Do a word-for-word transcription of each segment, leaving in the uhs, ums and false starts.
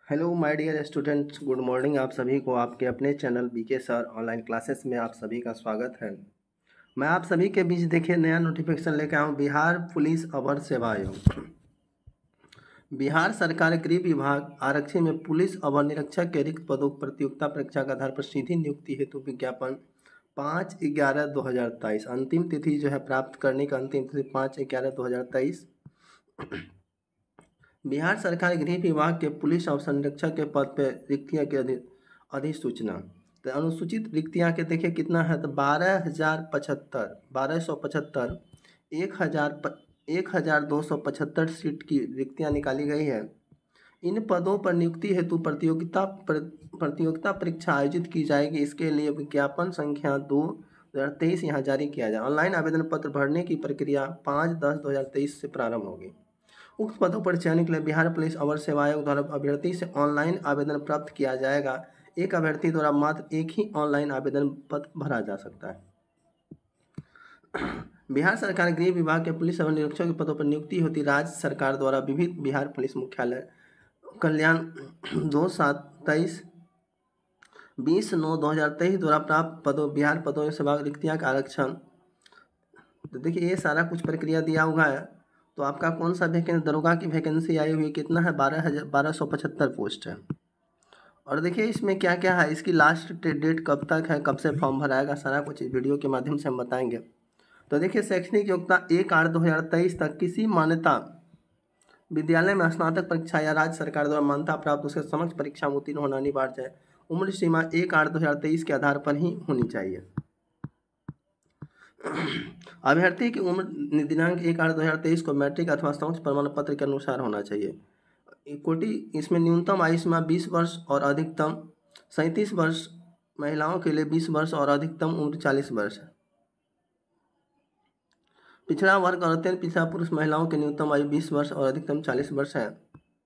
Hello my dear students, good morning. आप सभी को आपके अपने channel BK sir online classes में आप सभी का स्वागत है। मैं आप सभी के बीच देखिए नया नोटिफिकेशन लेकर आया हूँ। बिहार पुलिस अवर सेवा आयोग, बिहार सरकार गृह विभाग आरक्षी में पुलिस अवर निरीक्षक के रिक्त पदों पर प्रतियोगिता परीक्षा के आधार पर सीधी नियुक्ति हेतु विज्ञापन पाँच ग्यारह दो हज़ार तेईस, अंतिम तिथि जो है प्राप्त करने का अंतिम तिथि पाँच ग्यारह दो हज़ार तेईस। बिहार सरकार गृह विभाग के पुलिस अवर संरक्षक के पद पर रिक्तियाँ की अधि अधिसूचना। तो अनुसूचित रिक्तियाँ के देखिए कितना है, तो बारह हजार पचहत्तर बारह सौ पचहत्तर एक हज़ार एक हज़ार दो सौ पचहत्तर सीट की रिक्तियाँ निकाली गई है। इन पदों पर नियुक्ति हेतु प्रतियोगिता पर, प्रतियोगिता परीक्षा आयोजित की जाएगी। इसके लिए विज्ञापन संख्या दो दो हज़ार तेईस यहाँ जारी किया जाए। ऑनलाइन आवेदन पत्र भरने की प्रक्रिया पाँच दस दो हज़ार तेईस से प्रारंभ होगी। उक्त पदों पर चयन के लिए बिहार पुलिस अवर सेवा आयोग द्वारा अभ्यर्थी से ऑनलाइन आवेदन प्राप्त किया जाएगा। एक अभ्यर्थी द्वारा मात्र एक ही ऑनलाइन आवेदन पत्र भरा जा सकता है। बिहार सरकार गृह विभाग के पुलिस अवर निरीक्षक के पदों पर नियुक्ति होती राज्य सरकार द्वारा विविध बिहार पुलिस मुख्यालय कल्याण दो सात तेईस बीस नौ दो हज़ार तेईस द्वारा प्राप्त पदों बिहार पदों सेवा रिक्तियाँ का आरक्षण। तो देखिए ये सारा कुछ प्रक्रिया दिया हुआ है। तो आपका कौन सा वैकेंसी, दरोगा की वैकेंसी आई हुई कितना है, बारह हज़ार बारह सौ पचहत्तर पोस्ट है। और देखिए इसमें क्या क्या है, इसकी लास्ट डेट कब तक है, कब से फॉर्म भराएगा, सारा कुछ इस वीडियो के माध्यम से हम बताएंगे। तो देखिए शैक्षणिक योग्यता एक आठ दो हज़ार तेईस तक किसी मान्यता विद्यालय में स्नातक परीक्षा या राज्य सरकार द्वारा मान्यता प्राप्त उसके समक्ष परीक्षा में उत्तीर्ण होना अनिवार्य है। उम्र सीमा एक आठ दो हज़ार तेईस के आधार पर ही होनी चाहिए। अभ्यर्थी की उम्र दिनांक एक आठ दो हज़ार तेईस को मैट्रिक अथवा समक्ष प्रमाण पत्र के अनुसार होना चाहिए। कोटि इसमें न्यूनतम आयु सीमा बीस वर्ष और अधिकतम सैंतीस वर्ष, महिलाओं के लिए बीस वर्ष और अधिकतम उम्र चालीस वर्ष है। पिछड़ा वर्ग और अत्यंत पिछड़ा पुरुष महिलाओं की न्यूनतम आयु बीस वर्ष और अधिकतम चालीस वर्ष है।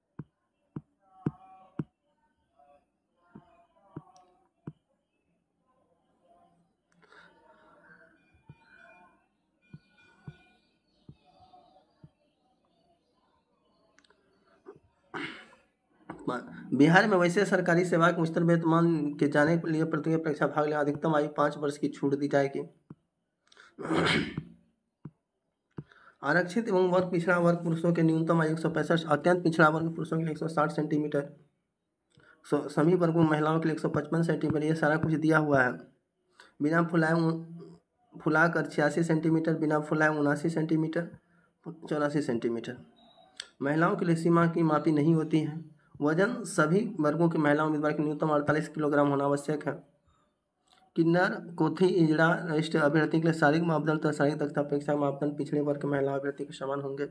बिहार में वैसे सरकारी सेवा के उच्चतर वेतन के जाने के लिए प्रतियोगिता परीक्षा भाग लेने अधिकतम आयु पाँच वर्ष की छूट दी जाएगी। आरक्षित एवं वर्ग पिछड़ा वर्ग पुरुषों के न्यूनतम आयु एक सौ पैंसठ, अत्यंत पिछड़ा वर्ग पुरुषों के लिए एक सौ साठ सेंटीमीटर, सभी वर्गों महिलाओं के लिए एक सौ पचपन सेंटीमीटर। ये सारा कुछ दिया हुआ है। बिना फुलाए फुलाकर छियासी सेंटीमीटर, बिना फुलाए उनासी सेंटीमीटर, चौरासी सेंटीमीटर। महिलाओं के लिए सीमा की मापी नहीं होती है। वजन सभी वर्गों की महिला उम्मीदवार के न्यूनतम अड़तालीस किलोग्राम होना आवश्यक है। किन्नर कोथी इजड़ा रजिस्टर अभ्यर्थी के लिए शारीरिक मापदंड तथा शारीरिक दक्षता परीक्षा मापदंड पिछड़े वर्ग के महिला अभ्यर्थी के समान होंगे।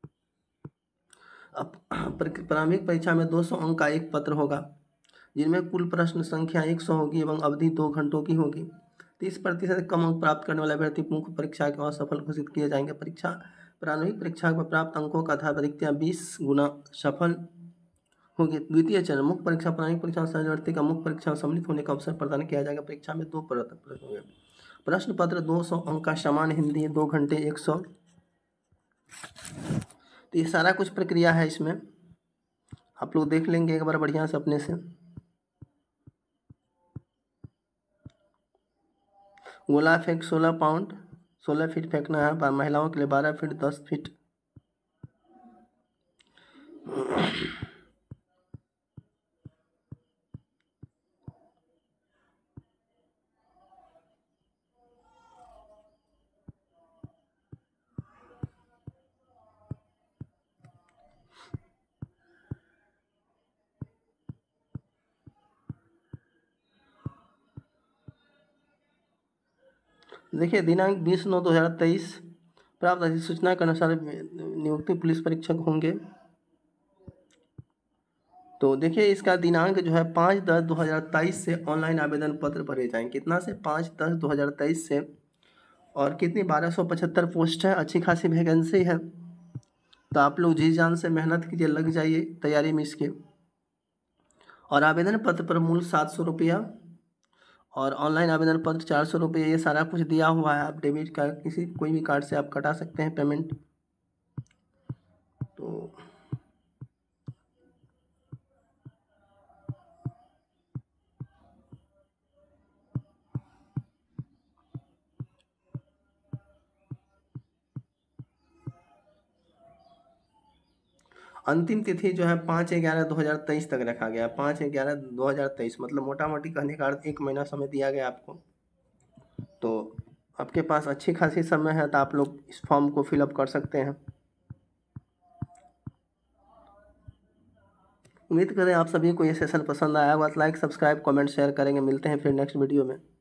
प्रारंभिक परीक्षा में दो सौ अंक का एक पत्र होगा, जिनमें कुल प्रश्न संख्या एक सौ होगी एवं अवधि दो घंटों की होगी। तीस प्रतिशत कम अंक प्राप्त करने वाले अभ्यर्थी मुख्य परीक्षा के असफल घोषित किए जाएंगे। परीक्षा प्रारंभिक परीक्षा में प्राप्त अंकों का आधार पर रिक्तियाँ बीस गुना सफल होगी। द्वितीय चरण मुख्य परीक्षा प्रारंभिक परीक्षा में अभ्यर्थी का मुख्य परीक्षा में सम्मिलित होने का अवसर प्रदान किया जाएगा। परीक्षा में दो प्रश्न होंगे। प्रश्न पत्र दो सौ अंक का, समान हिंदी दो घंटे एक सौ। तो ये सारा कुछ प्रक्रिया है, इसमें आप लोग देख लेंगे एक बार बढ़िया से अपने से। गोला फेंक सोलह पाउंड सोलह फीट फेंकना है। महिलाओं के लिए बारह फीट दस फीट। देखिए दिनांक बीस नौ दो हज़ार तेईस प्राप्त अधिसूचना के अनुसार नियुक्ति पुलिस परीक्षक होंगे। तो देखिए इसका दिनांक जो है पाँच दस दो हज़ार तेईस से ऑनलाइन आवेदन पत्र भरे जाएंगे। कितना से, पाँच दस दो हज़ार तेईस से। और कितनी, बारह सौ पचहत्तर पोस्ट है, अच्छी खासी वैकेंसी है। तो आप लोग जी जान से मेहनत कीजिए, लग जाइए तैयारी में इसके। और आवेदन पत्र पर मूल्य सात सौ रुपया और ऑनलाइन आवेदन पत्र चार सौ रुपये। ये सारा कुछ दिया हुआ है। आप डेबिट कार्ड किसी कोई भी कार्ड से आप कटा सकते हैं पेमेंट। तो अंतिम तिथि जो है पाँच ग्यारह दो हज़ार तेईस तक रखा गया है। पाँच ग्यारह दो हज़ार तेईस मतलब मोटा मोटी कहने का अर्थ एक महीना समय दिया गया आपको। तो आपके पास अच्छी खासी समय है, तो आप लोग इस फॉर्म को फिलअप कर सकते हैं। उम्मीद करें आप सभी को ये सेशन पसंद आया होगा। लाइक सब्सक्राइब कमेंट शेयर करेंगे। मिलते हैं फिर नेक्स्ट वीडियो में।